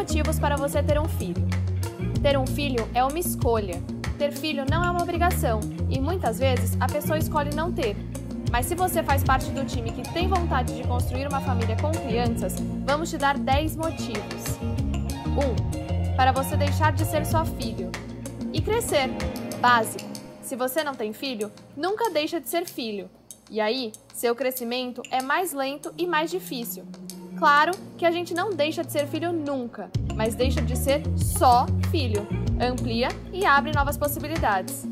motivos para você ter um filho. Ter um filho é uma escolha. Ter filho não é uma obrigação e muitas vezes a pessoa escolhe não ter. Mas se você faz parte do time que tem vontade de construir uma família com crianças, vamos te dar 10 motivos. 1. Para você deixar de ser só filho. E crescer. Básico. Se você não tem filho, nunca deixa de ser filho. E aí, seu crescimento é mais lento e mais difícil. Claro que a gente não deixa de ser filho nunca, mas deixa de ser só filho. Amplia e abre novas possibilidades.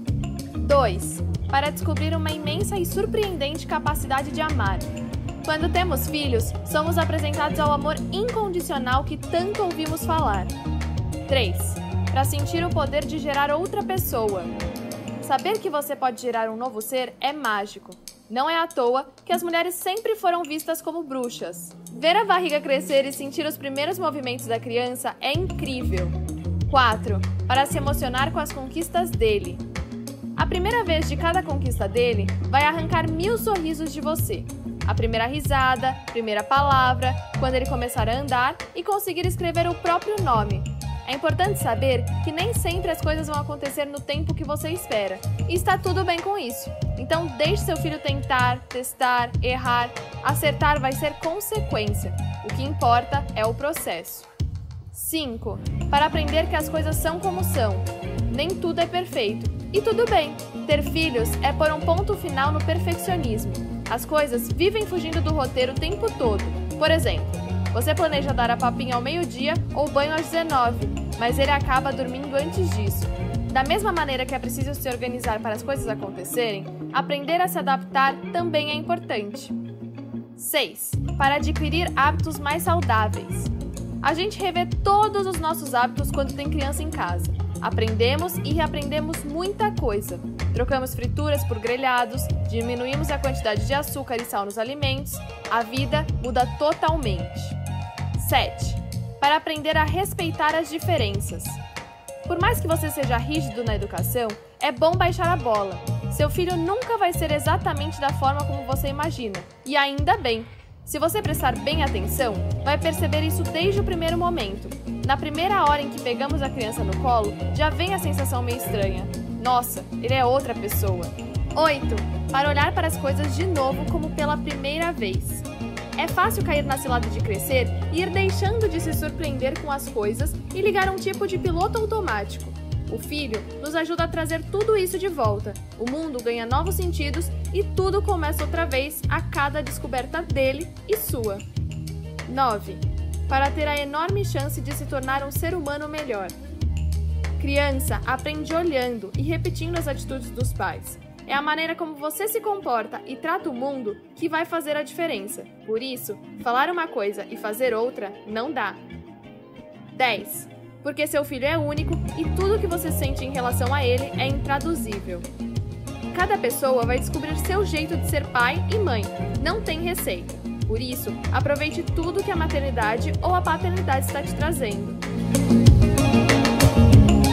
2. Para descobrir uma imensa e surpreendente capacidade de amar. Quando temos filhos, somos apresentados ao amor incondicional que tanto ouvimos falar. 3. Para sentir o poder de gerar outra pessoa. Saber que você pode gerar um novo ser é mágico. Não é à toa que as mulheres sempre foram vistas como bruxas. Ver a barriga crescer e sentir os primeiros movimentos da criança é incrível. 4. Para se emocionar com as conquistas dele. A primeira vez de cada conquista dele vai arrancar 1000 sorrisos de você. A primeira risada, primeira palavra, quando ele começar a andar e conseguir escrever o próprio nome. É importante saber que nem sempre as coisas vão acontecer no tempo que você espera. E está tudo bem com isso. Então deixe seu filho tentar, testar, errar. Acertar vai ser consequência. O que importa é o processo. 5. Para aprender que as coisas são como são. Nem tudo é perfeito. E tudo bem. Ter filhos é pôr um ponto final no perfeccionismo. As coisas vivem fugindo do roteiro o tempo todo. Por exemplo, você planeja dar a papinha ao meio-dia ou banho às 19, mas ele acaba dormindo antes disso. Da mesma maneira que é preciso se organizar para as coisas acontecerem, aprender a se adaptar também é importante. 6. Para adquirir hábitos mais saudáveis. A gente revê todos os nossos hábitos quando tem criança em casa. Aprendemos e reaprendemos muita coisa. Trocamos frituras por grelhados, diminuímos a quantidade de açúcar e sal nos alimentos. A vida muda totalmente. 7. Para aprender a respeitar as diferenças. Por mais que você seja rígido na educação, é bom baixar a bola. Seu filho nunca vai ser exatamente da forma como você imagina. E ainda bem. Se você prestar bem atenção, vai perceber isso desde o primeiro momento. Na primeira hora em que pegamos a criança no colo, já vem a sensação meio estranha. Nossa, ele é outra pessoa. 8. Para olhar para as coisas de novo como pela primeira vez. É fácil cair na cilada de crescer e ir deixando de se surpreender com as coisas e ligar um tipo de piloto automático. O filho nos ajuda a trazer tudo isso de volta. O mundo ganha novos sentidos e tudo começa outra vez a cada descoberta dele e sua. 9. Para ter a enorme chance de se tornar um ser humano melhor. Criança aprende olhando e repetindo as atitudes dos pais. É a maneira como você se comporta e trata o mundo que vai fazer a diferença. Por isso, falar uma coisa e fazer outra não dá. 10. Porque seu filho é único e tudo que você sente em relação a ele é intraduzível. Cada pessoa vai descobrir seu jeito de ser pai e mãe. Não tem receita. Por isso, aproveite tudo que a maternidade ou a paternidade está te trazendo.